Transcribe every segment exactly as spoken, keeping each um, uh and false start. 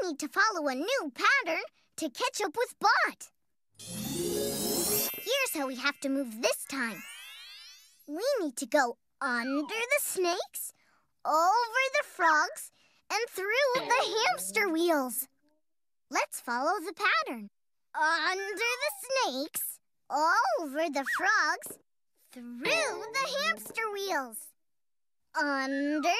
need to follow a new pattern to catch up with Bot. Here's how we have to move this time. We need to go under the snakes, over the frogs, and through the hamster wheels. Let's follow the pattern. Under the snakes, over the frogs, through the hamster wheels. Under,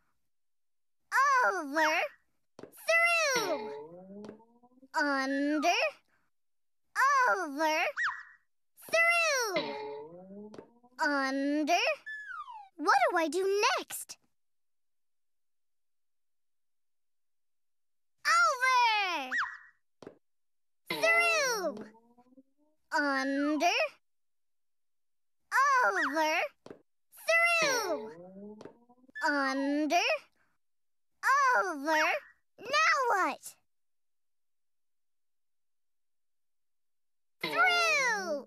over, through. Under, over, through. Under. What do I do next? Over. Through. Under. Over. Through. Under. Over. Now what? Through!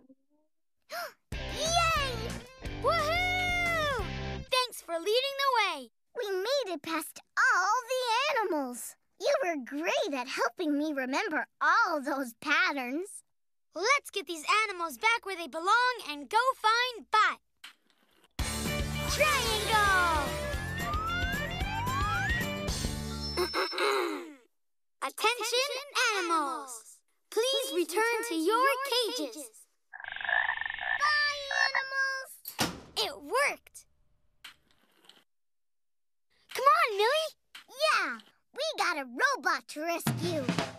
Yay! Woohoo! Thanks for leading the way. We made it past all the animals. You were great at helping me remember all those patterns. Let's get these animals back where they belong and go find Bot. Triangle! Attention, animals! Please return to your cages. Bye, animals! It worked! Come on, Millie! Yeah, we got a robot to rescue.